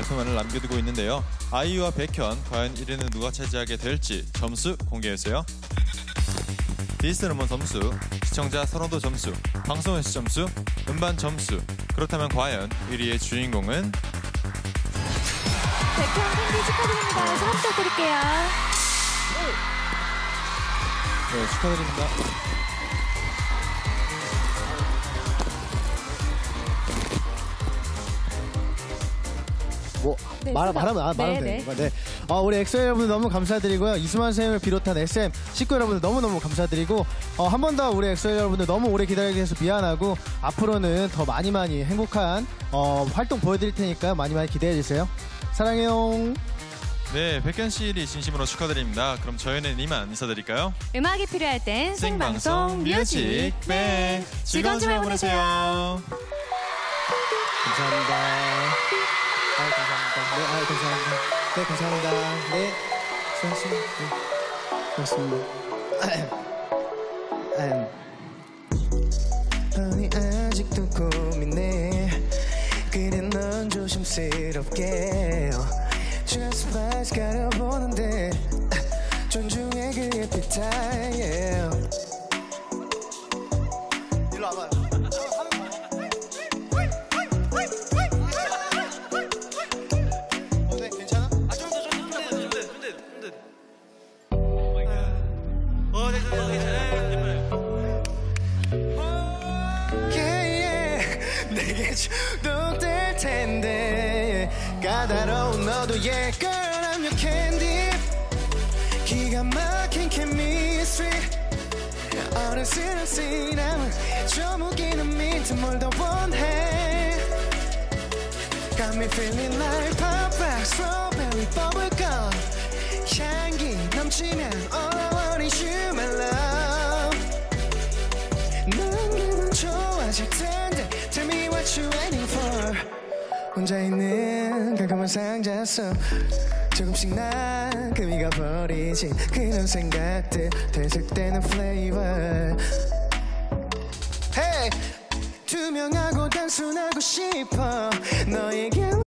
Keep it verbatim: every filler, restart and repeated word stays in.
소문을 남겨두고 있는데요. 아이유와 백현, 과연 일 위는 누가 차지하게 될지 점수 공개해주세요. 디스트 음원 점수, 시청자 선호도 점수, 방송에서 점수, 음반 점수. 그렇다면 과연 일 위의 주인공은? 백현 팬디 축하드립니다. 소감 부탁드릴게요. 네, 축하드립니다. 뭐 네, 말, 수다. 말하면 아, 말하면 네, 되는 거야. 네. 어, 우리 엑소 여러분 너무 감사드리고요. 이수만 쌤을 비롯한 에스엠 식구 여러분들 너무너무 감사드리고 어, 한 번 더 우리 엑소 여러분들 너무 오래 기다리게 해서 미안하고 앞으로는 더 많이 많이 행복한 어, 활동 보여드릴 테니까 많이 많이 기대해 주세요. 사랑해요. 네, 백현 씨 일 위 진심으로 축하드립니다. 그럼 저희는 이만 인사드릴까요? 음악이 필요할 땐 생방송 뮤직 뱅. 즐거운 주말 보내세요. 감사합니다. 아, 감사합니다. 네, 아, 감사합니다. 네, 감사합니다. 네, 수고하셨습니다. 고맙습니다. 아니, 아직도 고민해. 그래, 넌 조심스럽게 Just Spice 가려보는데 존중해 그 에피타임. 일로 와봐요. 내게 중독될 텐데 까다로운 너도 yeah girl I'm your candy. 기가 막힌 chemistry 어느새는 쓰나면 좀 웃기는 민트 뭘 더 원해. Got me feeling like pop rock strawberry bubblegum 향기 넘치면 all I want is you my love. 난 기분 좋아질 텐데 Tell me what you waiting for. 혼자 있는 깜깜한 상자 속 조금씩 난 금이가 버리지 그런 생각들 되살때는 flavor. Hey! 투명하고 단순하고 싶어 너에게